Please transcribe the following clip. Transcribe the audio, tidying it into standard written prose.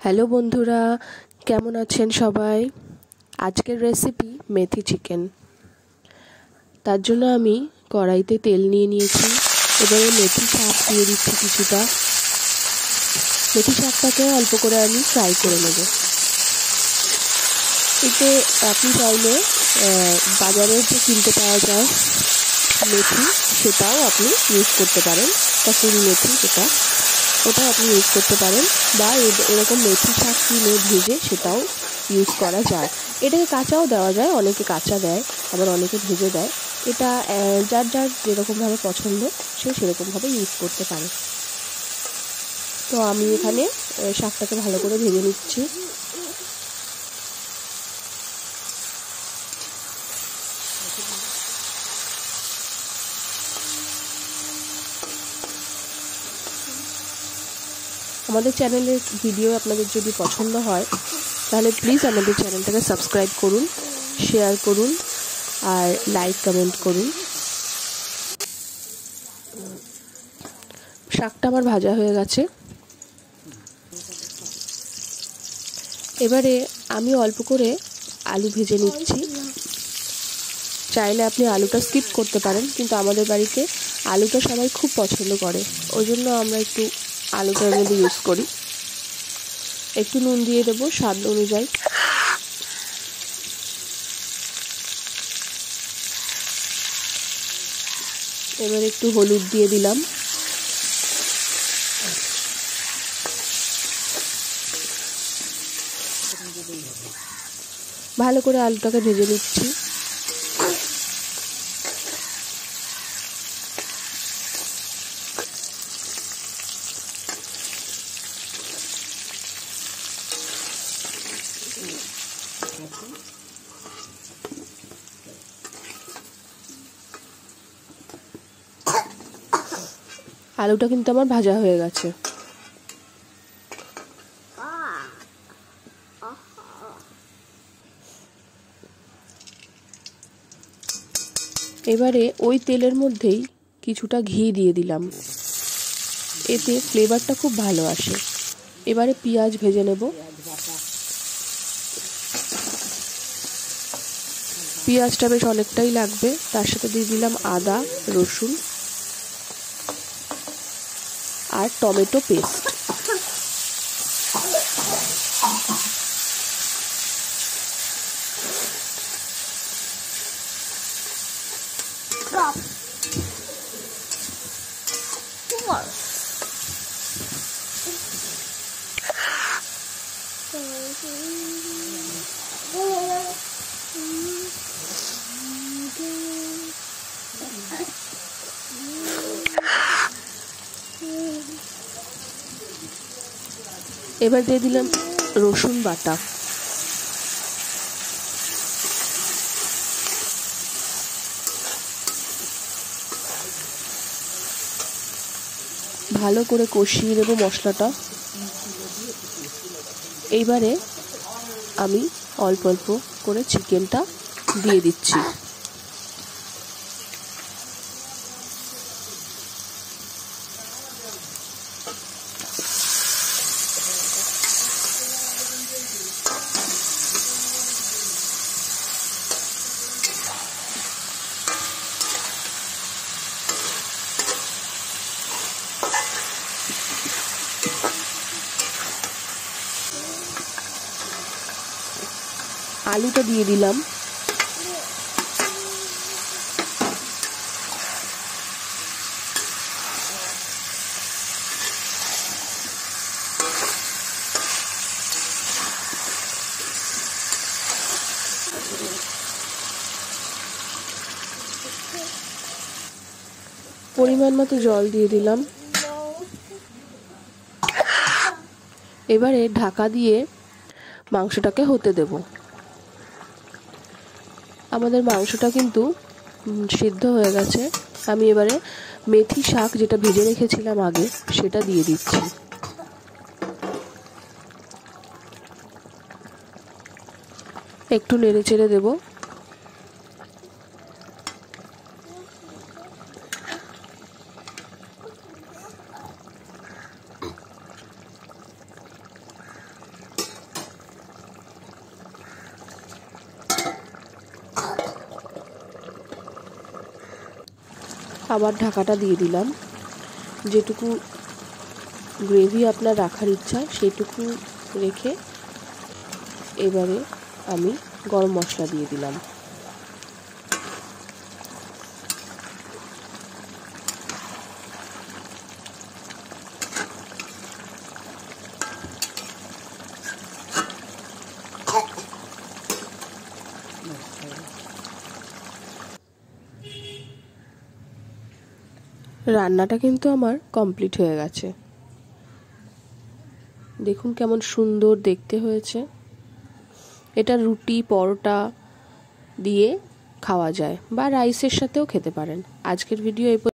Hello বন্ধুরা, কেমন আছেন সবাই? আজকের রেসিপি মেথি চিকেন। তার জন্য আমি কড়াইতে তেল নিয়ে নিয়েছি। এবারে মেথি শাক দিয়ে দিচ্ছি কিছুটা। মেথি শাকটাকে অল্প করে আমি ফ্রাই করে নেব। এতে আপনি চাইলে বাজারে যে কিনতে পাওয়া যায় মেথি, সেটাও আপনি ইউজ করতে পারেন। কসুরি মেথি, ওটাও আপনি ইউজ করতে পারেন, বা এরকম মেথি শাক কিনে ভেজে সেটাও ইউজ করা যায়। এটাকে কাঁচাও দেওয়া যায়, অনেকে কাঁচা দেয়, আবার অনেকে ভেজে দেয়। এটা যার যার যেরকমভাবে পছন্দ সে সেরকমভাবে ইউজ করতে পারে। তো আমি এখানে শাকটাকে ভালো করে ভেজে নিচ্ছি। আমাদের চ্যানেলের ভিডিও আপনাদের যদি পছন্দ হয় তাহলে প্লিজ আমাদের চ্যানেলটাকে সাবস্ক্রাইব করুন, শেয়ার করুন আর লাইক কমেন্ট করুন। শাকটা আমার ভাজা হয়ে গেছে। এবারে আমি অল্প করে আলু ভেজে নিচ্ছি। চাইলে আপনি আলুটা স্কিপ করতে পারেন, কিন্তু আমাদের বাড়িতে আলুটা সবাই খুব পছন্দ করে, ওই জন্য আমরা একটু আলুটার মধ্যে ইউজ করি। একটু নুন দিয়ে দেবো স্বাদ অনুযায়ী। এবার একটু হলুদ দিয়ে দিলাম। ভালো করে আলুটাকে ভেজে নিচ্ছি। আলুটা কিন্তু আমার ভাজা হয়ে গেছে। এবারে ওই তেলের মধ্যেই কিছুটা ঘি দিয়ে দিলাম, এতে ফ্লেভারটা খুব ভালো আসে। এবারে পেঁয়াজ ভেজে নেব। পেঁয়াজটা বেশ অনেকটাই লাগবে। তার সাথে দিয়ে দিলাম আদা, রসুন আর টমেটো পেস্ট। এবার দিয়ে দিলাম রসুন বাটা। ভালো করে কষিয়ে নেব মশলাটা। এইবারে আমি অল্প অল্প করে চিকেনটা দিয়ে দিচ্ছি। আলুটা দিয়ে দিলাম। পরিমাণ মতো জল দিয়ে দিলাম। এবারে ঢাকা দিয়ে মাংসটাকে হতে দেব। আমাদের মাংসটা কিন্তু সিদ্ধ হয়ে গেছে। আমি এবারে মেথি শাক যেটা ভেজে রেখেছিলাম আগে, সেটা দিয়ে দিচ্ছি। একটু নেড়ে চেড়ে দেবো। আবার ঢাকাটা দিয়ে দিলাম। যেটুকু গ্রেভি আপনার রাখার ইচ্ছা সেটুকু রেখে এবারে আমি গরম মশলা দিয়ে দিলাম। রান্নাটা কিন্তু আমার কমপ্লিট হয়ে গেছে। দেখুন কেমন সুন্দর দেখতে হয়েছে। এটা রুটি পরোটা দিয়ে খাওয়া যায় বা রাইসের সাথেও খেতে পারেন। আজকের ভিডিও এই